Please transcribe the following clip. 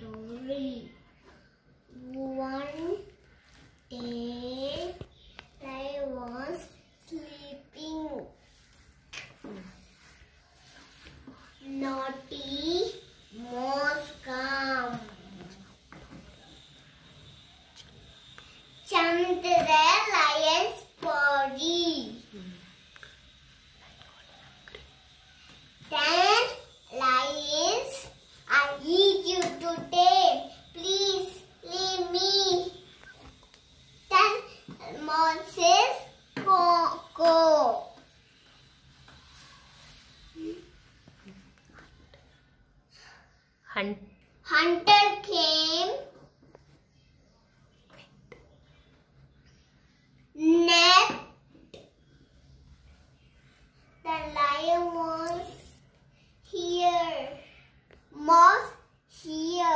story. One day I was sleeping. Naughty mouse come. Jumped the lion's body. Then lions, I eat you today. Please leave me. Then Moses go. Hunter came. Net. The lion was here. Mouse here.